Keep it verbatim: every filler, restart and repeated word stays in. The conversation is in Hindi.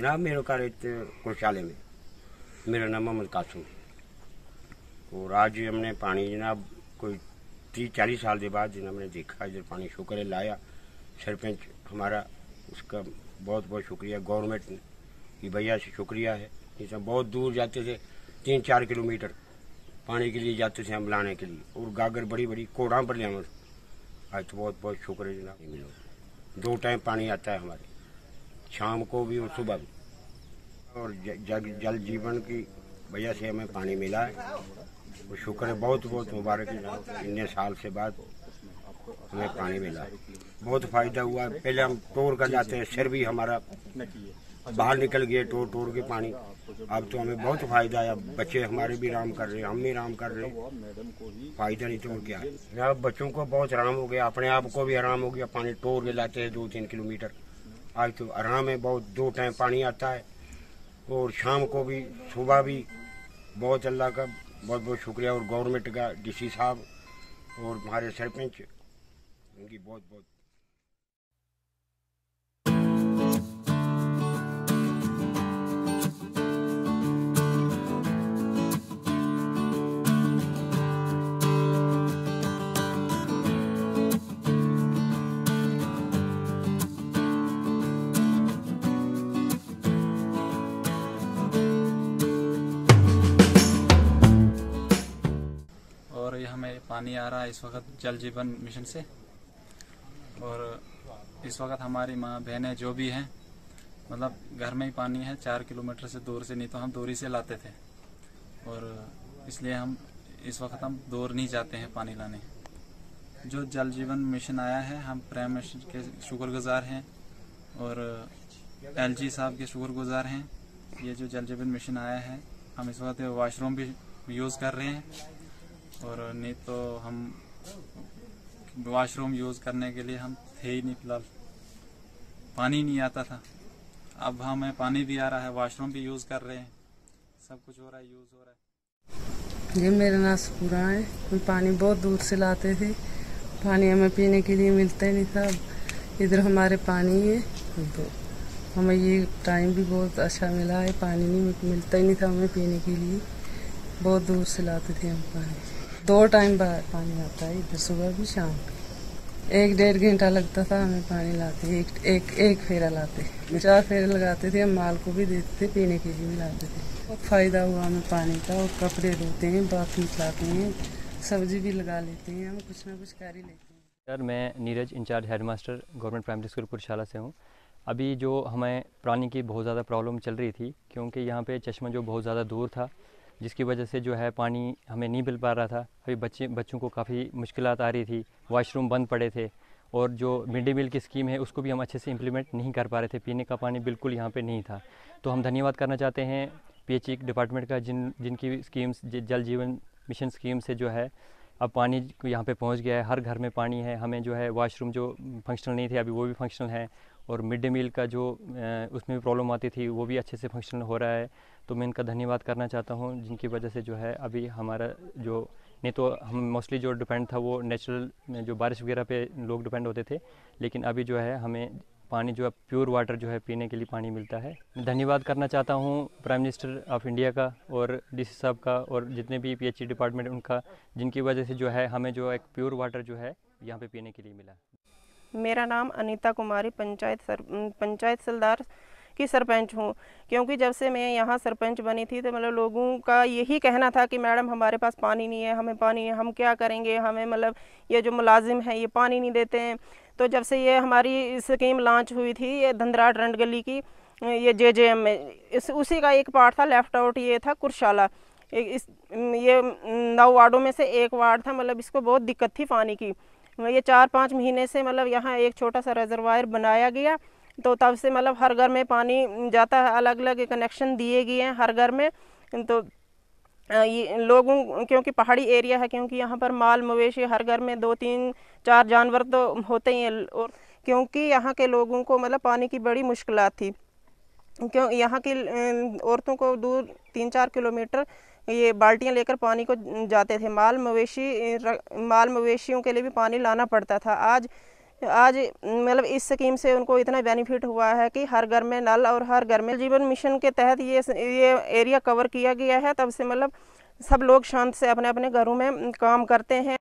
जनाब मेरे कार्य कोषालय में, मेरा नाम मोहम्मद कासुम। और आज हमने पानी जनाब कोई तीस चालीस साल के बाद जनाब हमने देखा इधर पानी शुक्र लाया। सरपंच हमारा उसका बहुत बहुत शुक्रिया, गवर्नमेंट की भैया से शुक्रिया है। इस बहुत दूर जाते थे, तीन चार किलोमीटर पानी के लिए जाते थे हम लाने के लिए, और गागर बड़ी बड़ी कोड़ा पर ले हम। आज तो बहुत बहुत शुक्र है जनाब। दो टाइम पानी आता है हमारे, शाम को भी और सुबह भी। और जल जल जीवन की वजह से हमें पानी मिला है, वो शुक्र है, बहुत बहुत मुबारक है। इतने साल से बाद हमें पानी मिला है, बहुत फायदा हुआ है। पहले हम टोर कर जाते हैं, सिर भी हमारा बाहर निकल गए टोर टोर के पानी। अब तो हमें बहुत फायदा है, बच्चे हमारे भी आराम कर रहे हैं, हम भी आराम कर रहे हैं। फायदा नहीं तो और क्या है। अब बच्चों को बहुत आराम हो गया, अपने आप को भी आराम हो गया। पानी टोर के लाते हैं दो तीन किलोमीटर, आज तो आराम है बहुत। दो टाइम पानी आता है और शाम को भी सुबह भी। बहुत अल्लाह का बहुत बहुत शुक्रिया, और गवर्नमेंट का डीसी साहब और हमारे सरपंच, उनकी बहुत बहुत। और ये हमें पानी आ रहा है इस वक्त जल जीवन मिशन से। और इस वक्त हमारी माँ बहनें जो भी हैं, मतलब घर में ही पानी है, चार किलोमीटर से दूर से, नहीं तो हम दूरी से लाते थे। और इसलिए हम इस वक्त हम दूर नहीं जाते हैं पानी लाने। जो जल जीवन मिशन आया है, हम प्राइम मिनिस्टर के शुक्रगुजार हैं और एलजी साहब के शुक्रगुजार हैं। ये जो जल जीवन मिशन आया है, हम इस वक्त वाशरूम भी यूज़ कर रहे हैं। और नहीं तो हम वॉशरूम यूज़ करने के लिए हम थे ही नहीं, फिलहाल पानी नहीं आता था। अब हमें पानी भी आ रहा है, वॉशरूम भी यूज़ कर रहे हैं, सब कुछ हो रहा है, यूज़ हो रहा है। जी मेरा नाम पूरा है। हम पानी बहुत दूर से लाते थे, पानी हमें पीने के लिए मिलता ही नहीं था। इधर हमारे पानी है तो हमें ये टाइम भी बहुत अच्छा मिला है। पानी नहीं मिलता ही नहीं था हमें पीने के लिए, बहुत दूर से लाते थे हम पानी। दो टाइम बाद पानी आता है इधर, सुबह भी शाम भी। एक डेढ़ घंटा लगता था हमें पानी लाते, एक एक एक फेरा लाते, चार फेरे लगाते थे। हम माल को भी देते थे, पीने के लिए भी लाते थे। बहुत फायदा हुआ हमें पानी का। और कपड़े धोते हैं, बाथरूम चलाते हैं, सब्जी भी लगा लेते हैं, हम कुछ ना कुछ कर ही लेते हैं। सर मैं Neeraj, incharge headmaster government primary school Purshala से हूँ। अभी जो हमें पानी की बहुत ज़्यादा प्रॉब्लम चल रही थी, क्योंकि यहाँ पे चश्मा जो बहुत ज़्यादा दूर था, जिसकी वजह से जो है पानी हमें नहीं मिल पा रहा था। अभी बच्चे बच्चों को काफ़ी मुश्किलात आ रही थी, वॉशरूम बंद पड़े थे। और जो मिड डे मील की स्कीम है उसको भी हम अच्छे से इम्प्लीमेंट नहीं कर पा रहे थे, पीने का पानी बिल्कुल यहाँ पे नहीं था। तो हम धन्यवाद करना चाहते हैं पीएचई डिपार्टमेंट का, जिन जिनकी स्कीम्स जल जीवन मिशन स्कीम से जो है अब पानी यहाँ पे पहुँच गया है, हर घर में पानी है। हमें जो है वॉशरूम जो फंक्शनल नहीं थे अभी वो भी फंक्शनल है, और मिड डे मील का जो उसमें भी प्रॉब्लम आती थी वो भी अच्छे से फंक्शनल हो रहा है। तो मैं इनका धन्यवाद करना चाहता हूँ, जिनकी वजह से जो है अभी हमारा जो, नहीं तो हम मोस्टली जो डिपेंड था वो नेचुरल जो बारिश वगैरह पे लोग डिपेंड होते थे, लेकिन अभी जो है हमें पानी जो है प्योर वाटर जो है पीने के लिए पानी मिलता है। धन्यवाद करना चाहता हूँ प्राइम मिनिस्टर ऑफ इंडिया का और डीसी साहब का और जितने भी पीएचई डिपार्टमेंट उनका, जिनकी वजह से जो है हमें जो एक प्योर वाटर जो है यहाँ पे पीने के लिए मिला। मेरा नाम अनीता कुमारी, पंचायत सर पंचायत सलदार की सरपंच हूँ। क्योंकि जब से मैं यहाँ सरपंच बनी थी तो मतलब लोगों का यही कहना था कि मैडम हमारे पास पानी नहीं है, हमें पानी है, हम क्या करेंगे, हमें मतलब ये जो मुलाजिम है ये पानी नहीं देते हैं। तो जब से ये हमारी स्कीम लॉन्च हुई थी, ये धंधराट रंड गली की, ये जे जे एम में, इस उसी का एक पार्ट था लेफ्ट आउट, ये था कुरशाला। इस ये नौ वार्डों में से एक वार्ड था, मतलब इसको बहुत दिक्कत थी पानी की। ये चार पाँच महीने से मतलब यहाँ एक छोटा सा रिजर्वायर बनाया गया, तो तब से मतलब हर घर में पानी जाता है, अलग अलग कनेक्शन दिए गए हैं हर घर में। तो ये लोगों, क्योंकि पहाड़ी एरिया है, क्योंकि यहाँ पर माल मवेशी हर घर में दो तीन चार जानवर तो होते ही हैं। और क्योंकि यहाँ के लोगों को मतलब पानी की बड़ी मुश्किलात थी, क्यों यहाँ की औरतों को दूर तीन चार किलोमीटर ये बाल्टियाँ लेकर पानी को जाते थे। माल मवेशी माल मवेशियों के लिए भी पानी लाना पड़ता था। आज आज मतलब इस स्कीम से उनको इतना बेनिफिट हुआ है कि हर घर में नल और हर घर में जीवन मिशन के तहत ये ये एरिया कवर किया गया है। तब से मतलब सब लोग शांत से अपने अपने घरों में काम करते हैं।